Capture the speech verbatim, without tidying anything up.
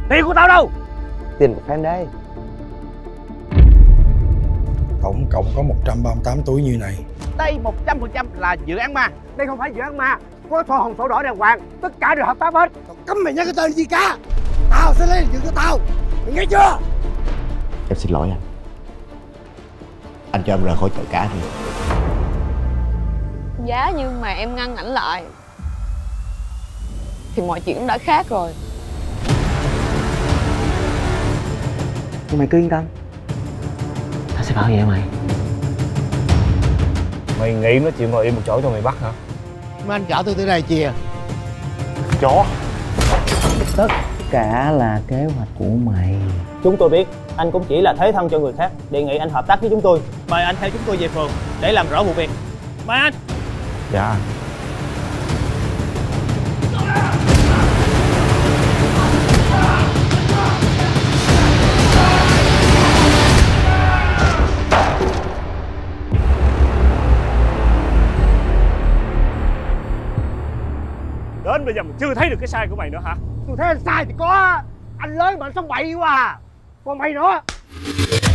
Tiền của tao đâu? Tiền của Phan đây. Tổng cộng có một trăm ba mươi tám túi như này. Đây một trăm phần trăm là dự án ma. Đây không phải dự án ma, có sổ hồng sổ đỏ đàng hoàng, tất cả đều hợp pháp hết. Cấm mày nhắc cái tên gì cả. Tao sẽ lấy giữ cho tao, mày nghe chưa? Em xin lỗi anh. Anh cho em rời khỏi chợ cá đi. Giá như mà em ngăn ảnh lại thì mọi chuyện cũng đã khác rồi. Nhưng mày cứ yên tâm, tao sẽ bảo vệ mày. Mày nghĩ nói chuyện ngồi im một chỗ cho mày bắt hả? Mà anh chở tôi tới đây chìa. Chó. Tất cả là kế hoạch của mày. Chúng tôi biết anh cũng chỉ là thế thân cho người khác. Đề nghị anh hợp tác với chúng tôi. Mời anh theo chúng tôi về phường để làm rõ vụ việc. Mời anh. Dạ anh. Đến bây giờ mình chưa thấy được cái sai của mày nữa hả? Tôi thấy anh sai thì có, anh lớn mà anh sống bậy quá à. Còn mày nữa.